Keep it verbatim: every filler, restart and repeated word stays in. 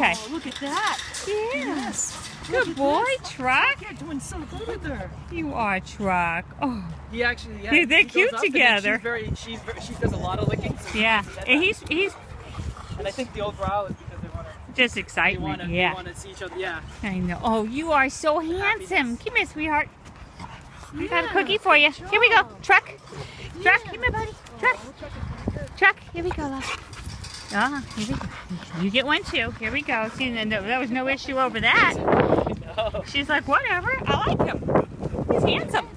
Okay. Oh, look at that. Yeah. Yes. Good boy, Truck. You're doing so good with her. You are, Truck. Oh. He actually, yeah. They're, they're he goes cute up and then together. She's very, she's very, she does a lot of licking. So Yeah. he And he's he's and I think the overall is because they want to. just They excitement. want to. Yeah. They want to see each other. Yeah. I know. Oh, you are so handsome. Come here, sweetheart. I got a cookie for you. Here we go. Truck. Truck. Come here, buddy. Truck. Truck. Here we go, love. Ah, here we go. You get one too. Here we go. See, no, there was no issue over that. No. She's like, whatever. I like him. He's handsome.